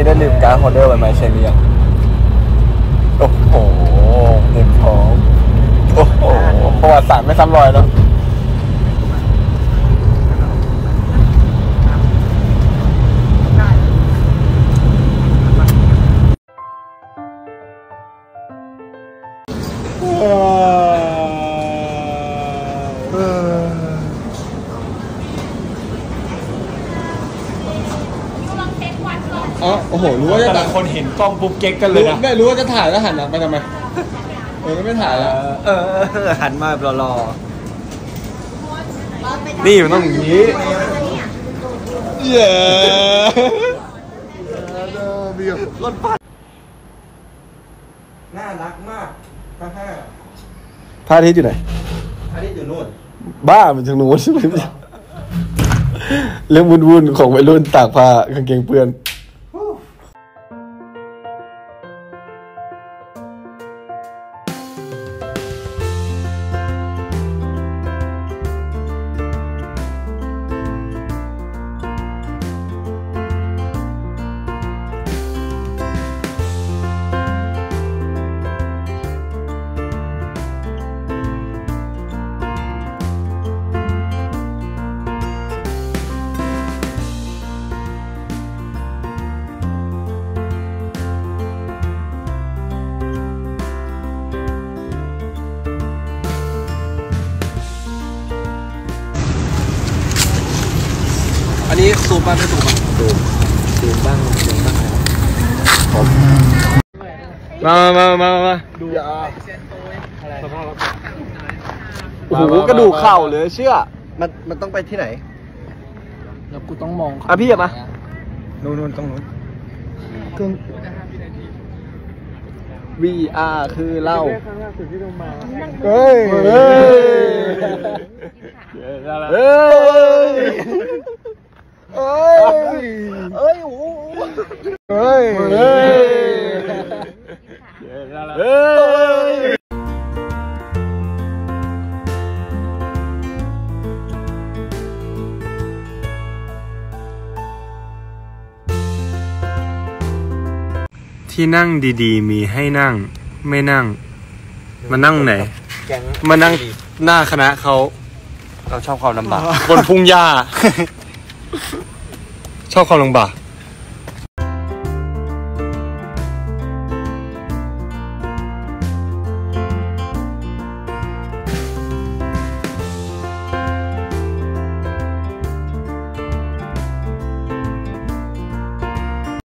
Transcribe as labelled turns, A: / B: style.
A: ได้ลืมการ์ดโฮลเดอร์ไว้ไหมเชนนี่โอ้โหเต็มท้องโอ้โหประวัติศาสตร์ไม่ซ้ำรอยแล้วอ๋อโอ้โหรู้ว่าจะแต่คนเห็นกล้องปุ๊บเก๊กกันเลยนะไม่รู้ว่าจะถ่ายแล้วหันไปทำไมไม่ถ่ายแล้ว
B: หันมาแบบรอ
A: นี่มันต้องอย่างนี้เย้รถบัสน่ารักมากพระอาทิตย์อยู่ไหนพระอาทิตย์อยู่นู่นบ้ามันทางนู้นใช่ไหมเรื่องวุ่นๆของวัยรุ่นตากผ้ากางเกงเปื้อนอันนี้ซูมบ้างไม่ซูมบ้างซูมบ้างมาดูโอ้โหกระดูกเข่าเลยเชื่อ
B: มันต้องไปที่ไหน
C: แล้วกูต้องมอง
A: พี่อะมา
B: นู่นตรงนู้น
A: VR คือเล่า
B: เฮ้ย
A: ที่นั่งดีๆมีให้นั่งไม่นั่งมานั่งไหนมานั่งหน้าคณะเขาชอบความลำบากบนพุ่งหญ้าชอบความลำบาก